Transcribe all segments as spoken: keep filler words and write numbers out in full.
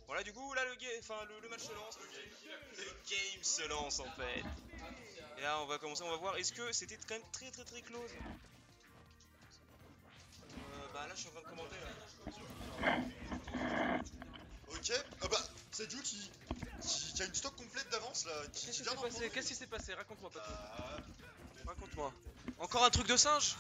Voilà, du coup, là, le, enfin, le, le match se lance. Le game se lance, en fait. Et là, on va commencer, on va voir. Est-ce que c'était quand même très, très, très close? euh, Bah là, je suis en train de commenter, là. Ok, ah bah, c'est Ju qui, qui, qui a une stock complète d'avance, là. Qui, Qu'est-ce qui qui vient s'est d'en passé prendre. Qu'est-ce qui s'est passé Raconte-moi, Patou. Ah, Raconte-moi. Encore un truc de singe?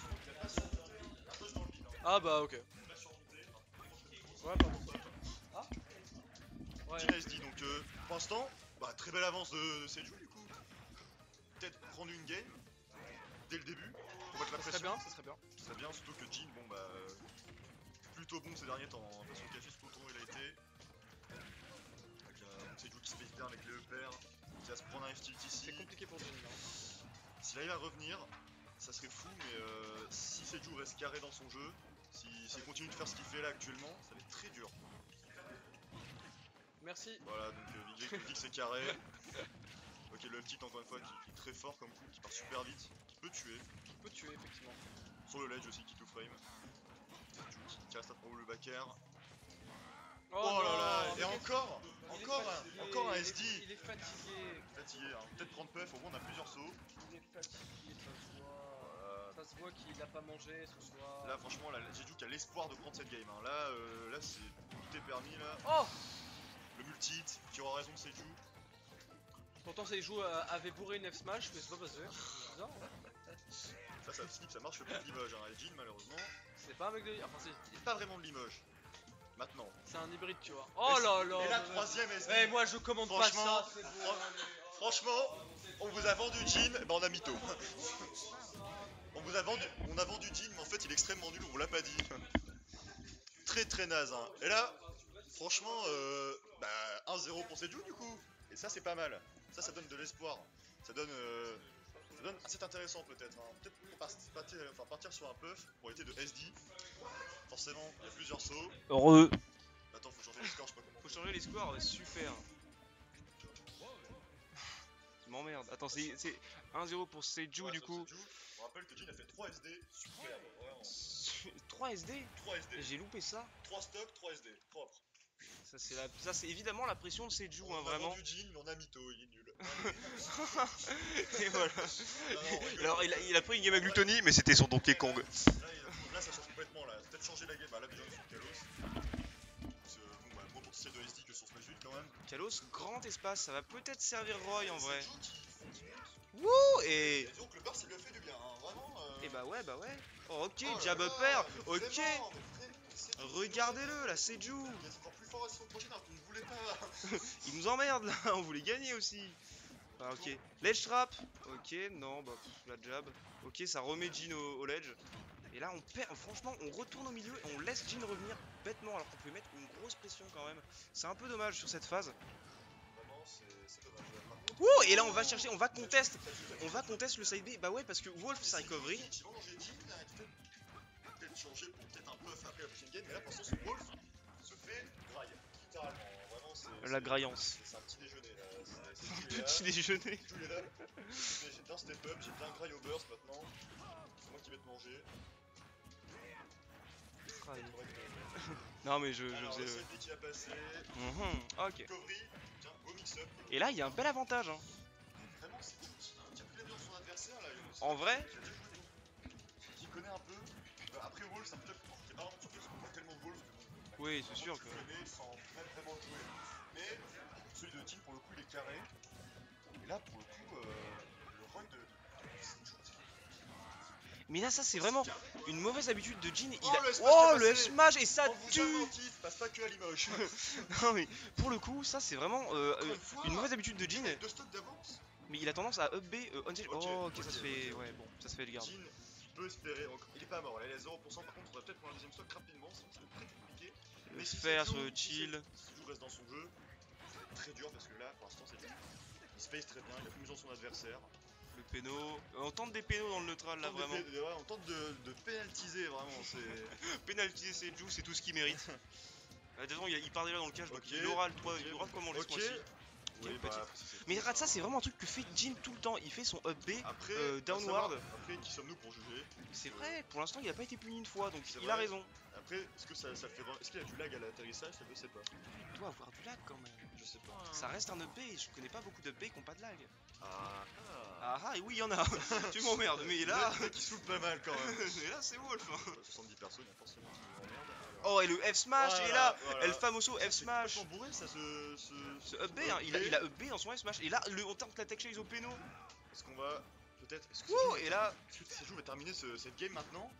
Ah bah ok. Ouais, pardon. Ah Ouais. Jin S D, donc euh, pour l'instant, bah, très belle avance de, de Seju du coup. Peut-être prendre une game dès le début pour mettre la Ça serait pression. bien, ça serait bien. Ça serait bien, surtout que Jin, bon bah, euh, plutôt bon ces derniers temps. Hein. De toute façon, caché ce peloton il a été. Donc, euh, Seju qui se fait bien avec les E P R, qui va se prendre un F tilt ici. C'est compliqué pour Jin là. S'il arrive à revenir, ça serait fou, mais euh, si Seju reste carré dans son jeu, s'il si, continue de faire ce qu'il fait là actuellement, ça va être très dur. Merci. Voilà, donc euh, Vijay qui dit que c'est carré. Ok, le tilt encore une fois qui, qui est très fort comme coup, qui part super vite, qui peut tuer. Qui peut tuer effectivement. Sur le ledge aussi, qui to frame. Seju qui, qui reste à prendre le back air. Oh, Oh, là non, là, mais et encore il est Encore fatigué, un, encore un il est- S D. Il est fatigué. Fatigué, hein. Peut-être prendre puff, au moins on a plusieurs sauts. Il est fatigué, ça se voit. Euh, Ça se voit qu'il a pas mangé ce soir. là franchement, là, Seju qui a l'espoir de prendre cette game. Hein. Là, euh, là c'est tout est permis là. Oh Le multi-hit qui aura raison de Seju. Pourtant, Seiju euh, avait bourré une F smash, mais c'est pas passé. C'est bizarre, hein. Ça, ça skip, ça marche pas de Limoges. Hein. Et Jin, malheureusement, C'est pas un mec de. Enfin, c'est il est pas vraiment de Limoges. Maintenant. c'est un hybride, tu vois. Oh là là. Et la mais- troisième S D. Eh, moi je commande pas Franchement, ça, c'est beau. fran- franchement, on vous a vendu Jin, bah on a mytho. On vous a vendu, on a vendu Jin, mais en fait il est extrêmement nul, on vous l'a pas dit. Très très naze. Hein. Et là, franchement, euh, bah un zéro pour Seju du coup. Et ça c'est pas mal. Ça, ça donne de l'espoir. Ça donne, euh, ça donne, c'est intéressant peut-être. Hein. Peut-être pour par- partir, enfin, partir sur un puff pour éviter de S D. Forcément, il y a plusieurs sauts. Heureux. Attends, faut changer les scores, je sais pas comment. Faut changer les scores, ouais, super. Je m'emmerde. Attends, c'est c'est un zéro pour Seju Ouais, du sur coup. Seju, on rappelle que Jin a fait trois S D, superbe, vraiment. trois S D? trois S D, J'ai loupé ça. trois stocks, trois S D, propre. Ça c'est la... ça c'est évidemment la pression de Seju, On hein, a vraiment. vendu Jin, mais on a mytho, il est nul. Et voilà. Non, non, on rigole. Alors il a, il a pris une game à Gluttony, mais c'était sur Donkey Kong. Là, il- là, ça change complètement là. Peut-être changer la game. Bah, là, déjà, sur Kalos. Parce que, bon, bah, moins potentiel de S D que sur Smash huit quand même. Kalos, grand espace, ça va peut-être servir Roy en vrai. Seju qui- qui- Wouh. Et... Et disons que le bar, ça lui a fait du bien, hein. Vraiment. Euh... Et bah ouais, bah ouais. Oh, ok, oh là jab là, upper, mais ok. vraiment, mais vraiment, c'est- Regardez-le, là, Seju. Il est encore plus fort à son prochain, alors qu'on ne voulait pas. Il nous emmerde là, on voulait gagner aussi. Ah, ok, ledge trap. Ok, non, bah pff, la jab. Ok, ça remet Jin au, au ledge. Et là, on perd, franchement, on retourne au milieu et on laisse Jin revenir bêtement alors qu'on peut mettre une grosse pression quand même. C'est un peu dommage sur cette phase. Vraiment, c'est c'est dommage. Par contre, Ouh, et là, on va chercher, on va contest. On va contest le side B. Bah ouais, parce que Wolf, sa recovery. Ils vont manger Jin, là, peut-être peut-être changer pour peut-être un puff après la prochaine game, mais là pour l'instant ce Wolf se fait graille, littéralement, vraiment c'est... La c'est- graillance. C'est un petit déjeuner là, c'est Petit c'est déjeuner. tous les là, j'ai bien step up, j'ai bien graille au burst maintenant, c'est moi qui vais te manger. Non, mais je, je Alors faisais le le. C D qui a passé, Mhm, ok. recovery, tiens, go mix up. Et là, il y a un bel avantage. Hein. Vraiment c'est tout qui, qui a pris bien son adversaire là. il- En vrai, qui a déjà joué, qui connaît un peu. Euh, Après Wolf, c'est un peu qui est pas vraiment surpris parce qu'on voit tellement de Wolf que bon, oui, c'est sûr tu que. connais sans même vraiment le jouer. Mais celui de Jin pour le coup il est carré. Et là pour le coup euh, le run de. Mais là, ça, c'est vraiment une mauvaise habitude de Jin. Il Oh, a... le F-smash Oh, qui a le passé. F-smash et ça On vous a tue. menti, ça passe pas que à Limoges. Non, mais pour le coup, ça, c'est vraiment euh, Encore euh, une fois, une mauvaise habitude de Jin. deux stocks d'avance. Mais il a tendance à up B euh, on stage. Ok, Oh, ok, ça ok, se fait. ok, Ouais, ok. bon, ça se fait le garde. Jin peut espérer. encore- Il est pas mort là, il est à zéro pour cent. Par contre, on va peut-être prendre un deuxième stock rapidement, sinon ça va être très compliqué. Le Mais si faire Seju- sur le si chill. Seju reste dans son jeu, c'est très dur parce que là pour l'instant c'est il space très bien, il a plus besoin de son adversaire. Le péno. On tente des pénos dans le neutral là, On tente de vraiment. pé- ouais, on tente de, de pénaltiser vraiment. C'est. Pénaliser Seju, c'est tout ce qu'il mérite. De toute façon, il, il part déjà dans le cash, donc Ok, il aura le droit, ok, il aura de quoi manger ce ok. mois-ci. Oui, Quelle bah, petite- après, c'est- Mais regarde, ça, c'est vraiment un truc que fait Jin tout le temps. Il fait son up B. Après, euh, faut downward. savoir, Après, qui sommes-nous pour juger? C'est vrai, pour l'instant, il a pas été puni une fois, donc C'est il a vrai. raison. Après, Après, est-ce que ça, ça fait vraiment... Est-ce qu'il y a du lag à l'atterrissage? Ça, je sais pas. Il doit avoir du lag quand même. Je sais pas. hein. Ça reste un update, je connais pas beaucoup d'updates qui ont pas de lag. Ah, ah. Ah ah, et oui, il y en a. Tu m'emmerdes, mais là. Le mec, il saoule pas mal quand même. Mais là, c'est Wolf. hein. soixante-dix persos, il y a forcément qui m'emmerde. Alors. Oh, et le F Smash Voilà, est là. voilà. El Famoso F C'est Smash. complètement bourré ça, ce... Ce, Ce update, hein, il a, il a update dans son F Smash. Et là, le, on tente la tech chase au péno. Est-ce qu'on va... Peut-être... Est-ce que Wouh, et là. Est-ce que Seju va terminer ce- cette game maintenant?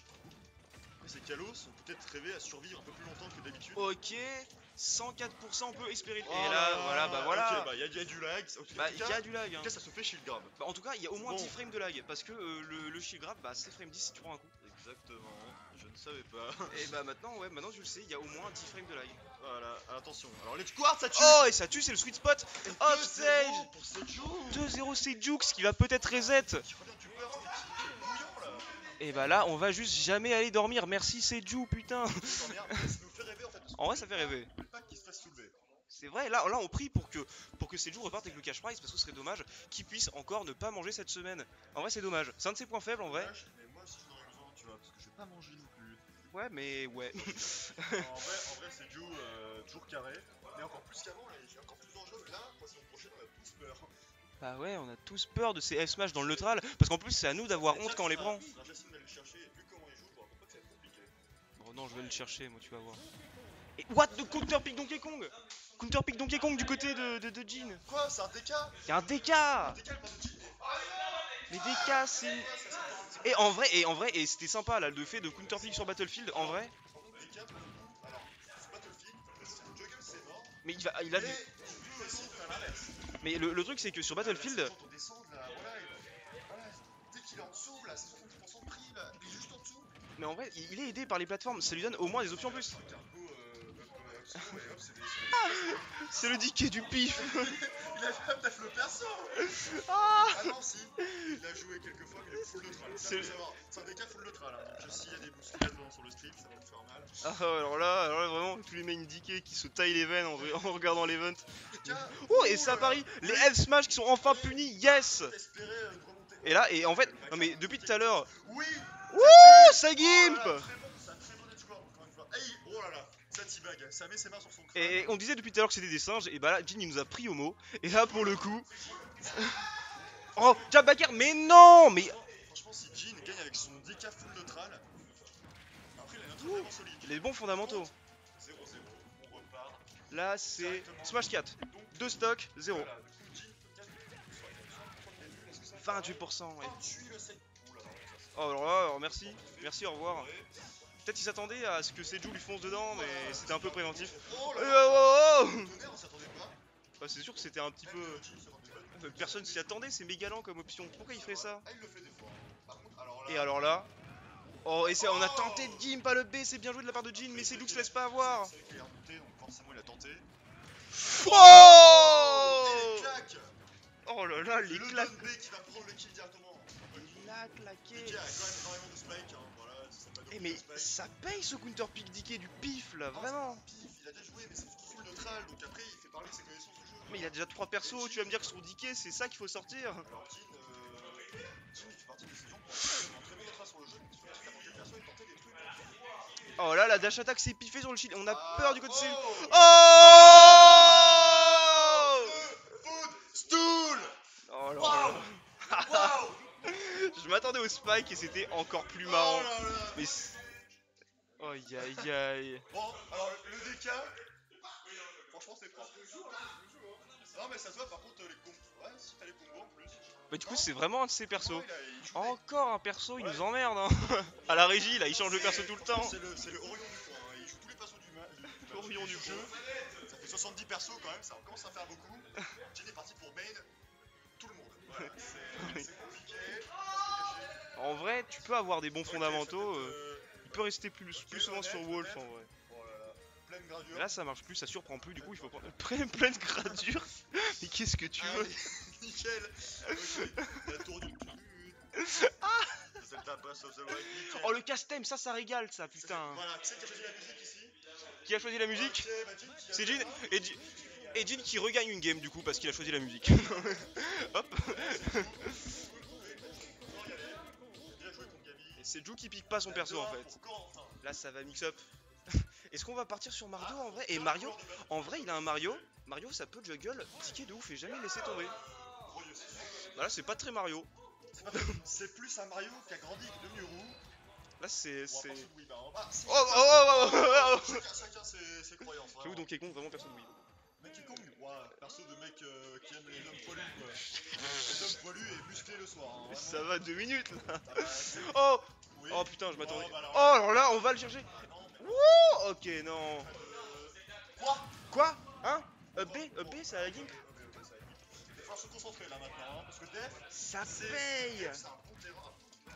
Après ces Kalos ont peut-être rêvé à survivre un peu plus longtemps que d'habitude. Ok, cent quatre pour cent on peut espérer. Oh Et là, voilà, bah voilà. Ok, bah il y, a- y a du lag. Ok, Bah, en il tout y cas, a du lag. en Hein. tout cas, ça se fait shield grab. Bah, en tout cas, il y a au moins Bon. dix frames de lag. Parce que euh, le, le shield grab, bah, c'est frame dix si tu prends un coup. Exactement, je ne savais pas. Et bah, maintenant, ouais, maintenant tu le sais, il y a au moins dix frames de lag. Voilà, attention. Alors les quartz, ça tue. Oh, et ça tue, c'est le sweet spot. Et Off deux stage. zéro pour Seju. deux zéro, c'est Jukes qui va peut-être reset. Qui revient du beurre, c'était qui bouillant là. Et bah là, on va juste jamais aller dormir. Merci, c'est Ju, putain. Dormir, mais ça nous fait rêver en fait. parce En vrai, qu'on ça veut fait pas- rêver. on veut pas qu'il se fasse soulever. C'est vrai, là, là on prie pour que, pour que Seju reparte avec le cash prize parce que ce serait dommage qu'il puisse encore ne pas manger cette semaine. En vrai, c'est dommage. C'est un de ses points faibles en vrai. Dommage, mais moi aussi j'en aurais besoin, tu vois, parce que je vais pas manger non plus. Ouais, mais ouais. en vrai, en vrai c'est Seju, euh, toujours carré. Mais encore plus qu'avant, là, il est encore plus dangereux. Là, la saison prochaine, on a tous peur. Bah ouais, on a tous peur de ces F Smash dans le neutral parce qu'en plus, c'est à nous d'avoir honte quand on les prend. Alors, j'essaie d'aller le chercher, et vu comment il joue, je vois pas que ça va être compliqué. Oh non, je vais le chercher, moi, tu vas voir. Et what de counter pick Donkey Kong? Counter pick Donkey Kong du côté de, de, de Jin. Quoi, c'est un D K? Y'a un D K. Un D K, le pas de Jin. Mais D K, c'est. Et en vrai, et en vrai, et c'était sympa là, le fait de counter pick sur Battlefield, en vrai. D K, pour le coup, alors, c'est Battlefield, le Juggle c'est mort. Mais il va, il a. Mais tu peux aussi faire l'inverse. Mais le, le truc, c'est que sur Battlefield. Quand on descend, là, voilà, il- voilà, dès qu'il est en dessous, là, c'est soixante-dix pour cent de prix, là, il est juste en dessous. Mais en vrai, il il est aidé par les plateformes, ça lui donne au moins des options en plus. Cargo, euh, up, up, slow, et hop, c'est des- c'est C'est le D K du pif. des- Il a fait taf le perso. Ah Ah non, si, il a joué quelques fois, mais il est full neutral. Ça, C'est- faut savoir. C'est un D K full neutral, hein, donc s'il y a des bousculades dans- sur le stream, ça va me faire mal. Ah, alors là, alors là, vraiment, tous les mains D K qui se taillent les veines en, en regardant l'event. D K, Oh, et ouh ça là parie, là. les F Smash qui sont enfin punis, yes. Espérer euh, une remontée. Et là, et en fait, non mais depuis tout à l'heure. Oui. Wouh, ça Oh là gimp. là, très bon, ça, très bon edgeguard, encore une fois. Hey, oh là là, ça t-bag, ça met ses mains sur son crâne. Et on disait depuis tout à l'heure que c'était des singes, et bah là, Jin il nous a pris au mot. Et là, pour le coup. Oh, jab backer, mais non, mais. Franchement, si Jin gagne avec son D K full neutral, après il a un truc vraiment solide. Les bons fondamentaux. zéro zéro, on repart. Là, c'est Smash quatre. deux stocks, zéro. Voilà, du coup, Jin peut gagne. vingt-huit pour cent, ouais. Oh, tue le sec. Oh là là, ça, c'est- Oh, alors là, alors merci, merci, au revoir. Peut-être qu'il s'attendait à ce que Seju lui fonce dedans, mais c'était un peu préventif. Oh Oh, là là, oh, oh. tonnerre, on s'attendait pas. Bah, c'est sûr que c'était un petit Même peu. euh, Jin s'attendait pas. Euh, Personne s'y attendait, c'est méga lent comme option. Pourquoi il ferait ça? Ah, il le fait des fois. Par contre, alors là. Et alors là. Oh, et c'est, on a tenté de gimp, pas le B, c'est bien joué de la part de Jin, mais c'est Luke se laisse pas avoir. C'est vrai qu'il est remonté, donc forcément il a tenté. Oh. Et les claques. Oh là là, les Le claques. Don B qui va prendre le kill directement. Il a claqué. D K a quand même énormément de spike, hein, voilà, ça s'appelle Eh le mais spike. ça paye ce counter pick D K du pif là, Non, vraiment. c'est pas un pif, il a déjà joué, mais c'est full neutral, donc après il fait parler de ses connaissances du jeu. Mais il a déjà trois persos, tu vas me dire que sur D K c'est ça qu'il faut sortir. Alors Jin, euh... Jin il fait partie de ces gens qui ont un très bon neutral sur le jeu, qui sont n'importe quel perso et tenter des trucs. Oh là, la dash attack s'est piffée sur le shield, on a Ah, peur du côté de oh. Seju. Oh. Food Stool. Oh là Waouh. là. Waouh. Je m'attendais au spike et c'était encore plus Oh marrant. là là. Mais c'est- aïe aïe aïe. Bon, alors le D K, franchement c'est propre. Non mais ça se voit par contre les combos. Ouais, si t'as les combos en plus. Bah du coup c'est vraiment un de ses persos. Non, il a- il joue avec- Encore un perso, il Ouais. nous emmerde hein. À la régie là, il change de perso tout le temps. C'est le, c'est le Orion du coin, hein. Il joue tous les persos du, ma- du, du- Orion du jeu. Ça fait soixante-dix persos quand même, ça commence à faire beaucoup. Jin est parti pour main tout le monde. Voilà, c'est c'est compliqué. En vrai, tu peux avoir des bons Ok, ça fondamentaux, fait, euh, euh, il peut rester plus, plus souvent honnête, sur Wolf en honnête. vrai. Oh là là, pleine gradure. Mais là ça marche plus, ça surprend plus, du coup il faut prendre pleine, pleine gradure. Mais qu'est-ce que tu veux? Allez, nickel. Ok, la tour du cul. C'est le Breath of the Wild, nickel. Oh le casse-thème, ça ça régale ça Ça fait- putain. Voilà, qui c'est qui a choisi la musique ici? Qui a choisi la musique? Ok, bah, Jin qui a C'est fait Jin ça. et, Jin et Jin qui regagne une game du coup parce qu'il a choisi la musique. Hop. Bien joué ton Gabi. Et c'est Ju qui pique pas son perso en fait. Pour Corentin. Là ça va mix up. Est-ce qu'on va partir sur Mario en vrai? Et Mario, en vrai, il a un Mario. Mario, ça peut juggle, ticket de ouf et jamais laisser tomber. Bah là, c'est pas très Mario. C'est plus un Mario qui a grandi, qui est devenu roux. Là, c'est. Bon, c'est... perso de Wii, bah, on va- si, Oh, oh, oh, oh, oh, oh. Chacun, chacun ses, ses croyances. J'avoue, Vraiment. Donkey Kong, vraiment personne de Wii. Donkey Kong, ouais, perso de mec euh, qui aime les hommes poilus, quoi. Les hommes poilus et musclés le soir. Hein, vraiment. Ça va deux minutes là. Ah bah, c'est- Oh, oui. oh putain, je m'attendais. Oh, bah alors Oh, là- alors là, on va le chercher. Ah non, mais- Wouh, ok, non. Quoi Quoi? Hein? Up B? Up B, ça a la gimp? Il va falloir se concentrer là maintenant, hein, parce que Def, Ça c'est paye. c'est un bon terrain.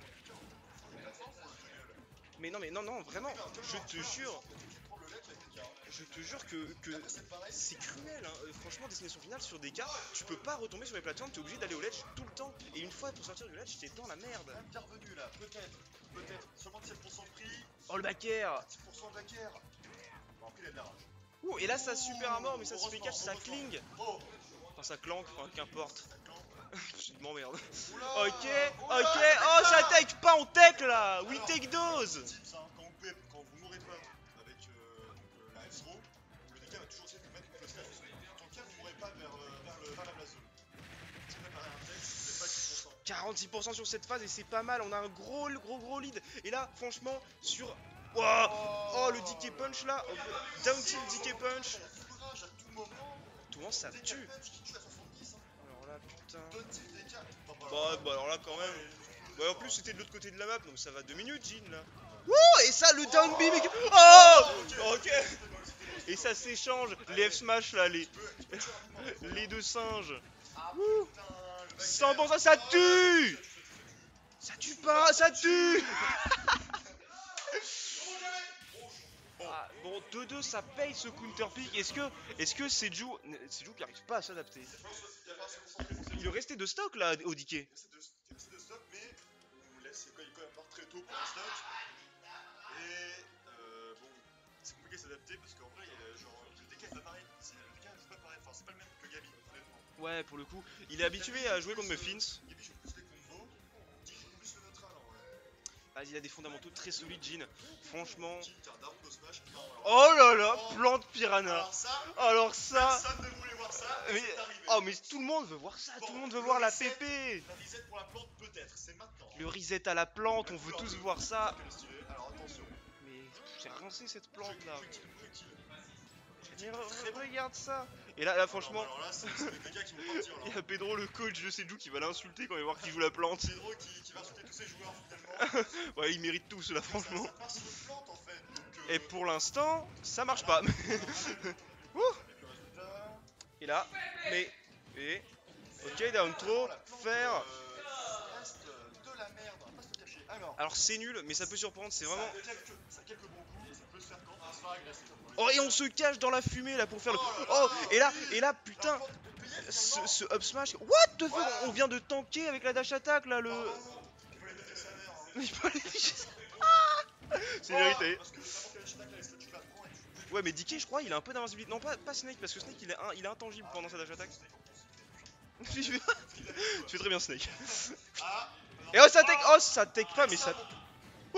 Mais non, mais non, non, vraiment, je te jure, Prends le lait avec les gars. je te jure que, que C'est pareil. c'est cruel, hein. Euh, Franchement, destination finale sur des cas, tu peux pas retomber sur les plateformes, t'es obligé d'aller au ledge tout le temps. Et une fois pour sortir du ledge, t'es dans la merde. Intervenu là, peut-être, peut-être, seulement dix-sept pour cent de prix, Oh le backer. dix pour cent de la guerre. Bon, après il a de la rage. Ouh, et là ça super à mort, mais ça se fait Heureusement, catch, ça heureusement. cling. Oh, Enfin, ça clanque, enfin, qu'importe. ça clampe. Je m'emmerde. Oula, Ok, oula, ok, ça oh ça take take pas, on take là. We Alors, take those. Tips, hein, quand vous pouvez, quand vous mourrez pas avec euh, donc, euh, la F-Throw, le D K va toujours essayer de vous mettre le stage. Tant qu'il vous mourrez pas vers, euh, vers, le, vers la blase zone. Si vous préparez un texte, vous n'êtes pas dix pour cent. quarante-six pour cent sur cette phase et c'est pas mal, on a un gros gros gros lead. Et là franchement sur... Wow. Oh le D K punch là, down tilt D K punch. Courage à tout moment. Tout le monde ça D K tue. punch qui tue à soixante-dix. Hein. Alors là putain. Down tilt D K. Bah, bah, Bah, bah alors là quand même. ouais, Ouais en plus c'était de l'autre côté de la map donc ça va deux minutes Jin là. Wouh. Et ça le down B mec. Oh. Ok. Et ça s'échange, les F smash là, les, les deux singes. Wouh. cent pour cent ça tue. Ça tue pas, ça tue. Ah, bon, deux deux ça paye ce counter pick. Est-ce que est-ce que Seju Seju qui arrive pas à s'adapter? Il est resté de stock là au D K. C'est de stock, mais on laisse quand même part très tôt pour le stock. Et euh, bon, c'est compliqué de s'adapter parce qu'en vrai, il y a, genre, le D K est pas pareil. C'est- Le D K c'est pas pareil, enfin c'est pas le même que Gabi, honnêtement. Ouais pour le coup, il est habitué à jouer contre Muffins. Gabi joue plus les combos, Jin joue plus le neutral en vrai. Ah, il a des fondamentaux très solides Jin. Franchement. Jin qui a un daron de smash. Non, alors, Oh là là, plante piranha. alors ça, Alors ça. personne ne voulait voir ça, Mais, c'est arrivé. oh mais tout le monde veut voir ça, tout le monde veut voir la P P. La reset pour la plante peut-être, c'est maintenant. Le reset à la plante, on veut tous voir ça. Quel stylé. Alors attention. Mais c'est rincé cette plante là. Projectile, projectile. Mais re- regarde ça. Et là, là franchement, Alors là, c'est c'est les gars qui vont partir là. il y a Pedro le coach de Seju qui va l'insulter quand il va voir qu'il joue la plante. Pedro qui, qui va insulter tous ses joueurs finalement. Ouais, ils méritent tous là franchement. Ça, ça part sur une plante en fait. Donc, euh, Et pour l'instant, ça marche pas. Ouh. avec le résultat. Et là, mais... Et... Ok, down throw, La plante, faire... euh, ça reste de la merde, on va pas se le cacher. Alors, Alors c'est nul, mais ça peut surprendre, c'est vraiment... ça a quelques, ça a quelques bons coups, ça peut se faire quand on se faire agresser. Oh, et on se cache dans la fumée là pour faire le... Oh, et là, et là, putain, Alors, plante de payer, ce, finalement. ce up smash... What the fuck, on vient de tanker avec la dash attack là, le... Bravo. Il faut les péter sa mère. Hein. Il faut aller- C'est vérité. Parce que n'importe quelle attaque, elle, tu la prends et tu. Ouais mais D K je crois il a un peu d'invincibilité. Non pas, pas Snake parce que Snake il est, un, il est intangible pendant sa dash attack. Tu fais tu fais très bien Snake. Ah. Et oh ça take, oh ça take pas mais ça... Oh.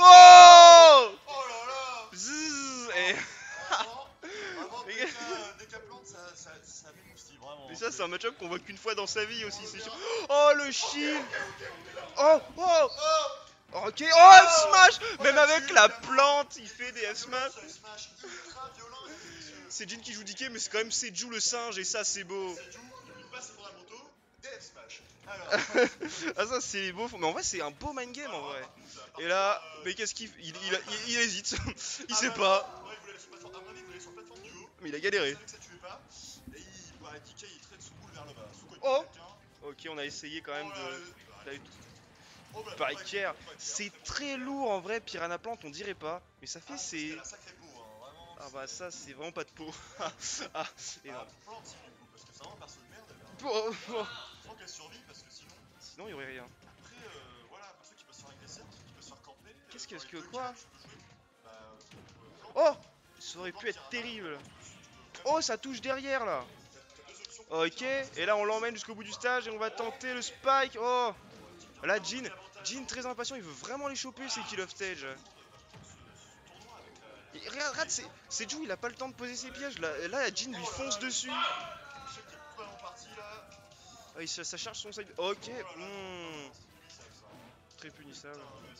Oh là là. Zzz, et... Vraiment, vraiment, Les dès gars. qu'un- dès qu'un plante, ça, ça, ça m'émoustille, vraiment. Mais ça c'est un match-up qu'on voit qu'une fois dans sa vie aussi c'est sûr. Oh le shield. Oh oh. Ok, oh F smash. Même avec la plante il fait des F smash. Ce smash ultra violent et délicieux. C'est Jin qui joue D K mais c'est quand même Seju le singe et ça c'est beau. C'est tout, il passe pour la moto, des F smash. Alors, Ah ça c'est beau, mais en vrai c'est un beau mind game en vrai. Et là, mais qu'est-ce qu'il il, il, il, il hésite, il sait pas, Ouais, il voulait aller sur plateforme. À mon avis, il voulait aller sur plateforme du haut. mais il a Il galéré. savait que ça tuait pas. Et il, bah, D K, il traite sous boule vers le bas. Sous côté Oh. quelqu'un. Ok, on a essayé quand même Oh là de... là, là, oh bah, Pareil pas qu'hier, pas clair. c'est très lourd en vrai, Piranha Plant on dirait pas, mais ça fait Ah, c'est... c'était la sacrée peau, hein, vraiment. Ah bah ça c'est vraiment pas de peau. Ah, Ah, énorme. plante, c'est du coup, parce que c'est vraiment perso de merde. eh ben, Bon, bon. Faut qu'elle survive parce que sinon. Sinon il y aurait rien. Après, euh, voilà, pour ceux qui peuvent se faire agresser, qui peuvent se faire camper. Qu'est-ce euh, que- dans ce les que deux quoi cas, tu peux jouer. Bah, euh, Oh, ça aurait pu être terrible. Oh ça touche derrière là. t'as deux options. Ok, et là on l'emmène jusqu'au bout du stage et on va tenter le spike. Oh, là Jin, Jin très impatient, il veut vraiment les choper ces kill of stage. Et regarde, regarde, c'est Seju, il a pas le temps de poser ses pièges. Là, là Jin lui fonce dessus. Michel qui est complètement parti là. Ah, il, ça, ça charge son side. Ok, hmm, très punissable.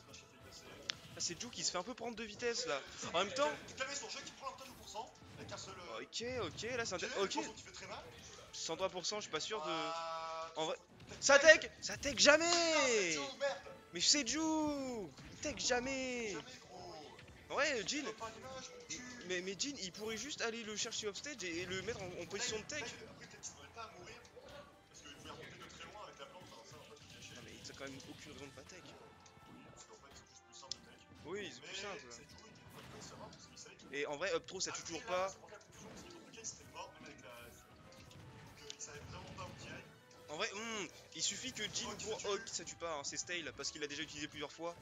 Ah, Seju qui se fait un peu prendre de vitesse là. En même temps. Calmer son jeu qui prend l'avantage au pourcent avec un seul. euh, Ok, ok, là c'est Ok, un. Ok, qui fait très mal. cent trois pour cent, je suis pas sûr de. Ah, En vrai. Ça tech Ça tech jamais. Seju, merde. Mais Seju il tech jamais. Jamais gros. Ouais, Jin. Pas une image, mon cul. Mais, mais Jin, il pourrait juste aller le chercher offstage et, et le mettre en, en position de tech. Après, peut-être qu'il n'aurait pas à mourir. Parce qu'il pouvait remonter de très loin avec la plante. Alors ça, on va pas te cacher. Non, mais t'as quand même aucune raison de pas tech. Parce qu'en fait, c'est juste plus simple de tech. Oui, c'est Mais plus simple. Seju, il faut le savoir parce qu'il savait qu'il. Et en vrai, up throw ça tue toujours pas. C'est pour la confusion parce qu'il il serait mort même avec la. Donc il savait vraiment pas où tirer. En vrai, hmm, il suffit que Jin Hawk, pour ça tue. Hawk, ça tue pas, hein, c'est Stale parce qu'il l'a déjà utilisé plusieurs fois.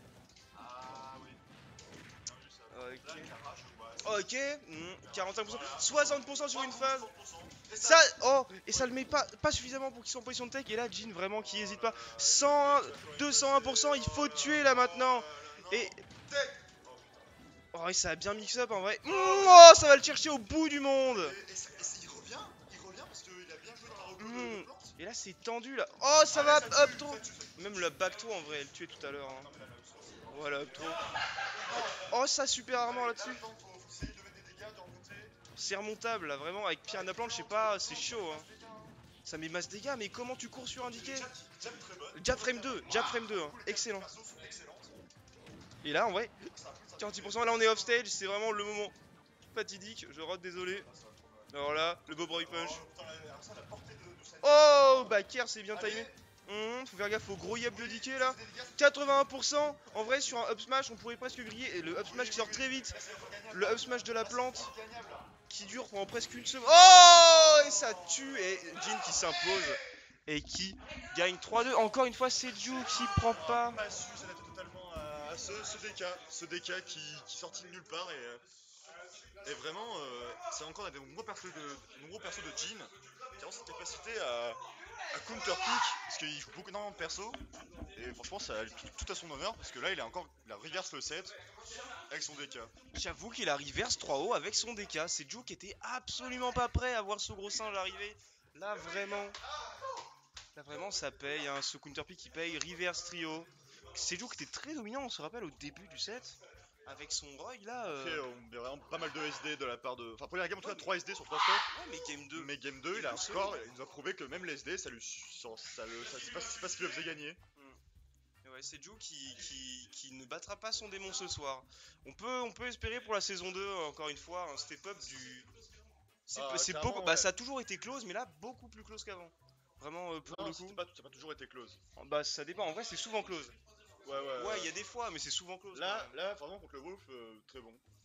Ah oui. Bien vu ça. Ok. Là, il arrache, ouais. Ok, hmm, quarante-cinq pour cent, soixante pour cent sur une phase. soixante pour cent. Et Ça, oh, et ça le met pas, pas suffisamment pour qu'il soit en position de tech. Et là, Jin vraiment qui hésite pas. cent un, deux cent un pour cent, il faut tuer là maintenant. Et Tech. oh, et ça a bien mix up en vrai. Hmm, oh, ça va le chercher au bout du monde. Et, et, ça- et ça- il revient, il revient parce qu'il a bien joué dans la reco Hmm. de plante. Et là, c'est tendu là. Oh, ça va up trop. Même le back throw en vrai, elle tuait tout à l'heure. Hein. Voilà, up throw. Oh, ça super rarement là-dessus. Faut essayer de mettre des dégâts, de remonter. C'est remontable là, vraiment. Avec Piranha Plant, je sais pas, c'est chaud. Hein. Ça met masse dégâts, mais comment tu cours sur indiqué? Jab, jab très bonne. Jab frame deux, jab frame deux, hein. Excellent. Les persos sont excellentes. Et là, en vrai, quarante-six pour cent, là on est off stage, c'est vraiment le moment fatidique. Je rate, désolé. Alors là, le Bob Roy Punch. Oh, putain, la- alors ça, la portée de, de cette- Oh, backer, c'est bien timé. Allez, Hum, faut faire gaffe au gros yab de D K là. des dégâts, quatre-vingt-un pour cent. En vrai, sur un up smash, on pourrait presque griller. Et le up smash qui sort très vite. c'est encore gagnable. Le up smash de la plante C'est gagnable, là. qui dure pendant presque une seconde. Oh, et ça tue. Et Jin qui s'impose et qui gagne trois deux. Encore une fois, c'est Seju qui prend pas. Pas su, ça date totalement à ce, ce D K. Ce D K qui, qui sortit de nulle part et, euh, et vraiment, euh, c'est encore des nombreux persos de, de nombreux persos de Jin qui ont cette capacité à, à counter pick parce qu'il joue beaucoup énormément de persos et franchement ça lui tout à son honneur parce que là il a encore il a reverse le set avec son D K. J'avoue qu'il a reverse trois haut avec son D K. C'est Seju qui était absolument pas prêt à voir ce gros singe arriver. Là vraiment, là vraiment ça paye. Hein. Ce counter pick qui paye. Reverse trio. Seju qui était très dominant, on se rappelle au début du set. Avec son Roy là. euh, Après on met vraiment pas mal de S D de la part de. Enfin première game en tout cas trois S D sur trois stocks. Ouais, mais game deux. Mais game deux il a Tout seul. encore, il nous a prouvé que même les S D ça lui ça, ça le ça, c'est pas, c'est pas ce qui le faisait gagner. Et ouais, c'est Seju qui, qui, qui ne battra pas son démon ce soir. On peut, on peut espérer pour la saison deux, encore une fois, un step-up du. C'est Ah, c'est clairement, beaucoup. Bah, ouais. ça a toujours été close, mais là, beaucoup plus close qu'avant. Vraiment, euh, pour Non, le c'était coup. pas, ça n'a pas toujours été close. Bah, ça dépend. En vrai, c'est souvent close. Ouais ouais. Ouais, il y a des fois, mais c'est souvent close. Là, quand même. là, vraiment contre le Wolf, euh, très bon.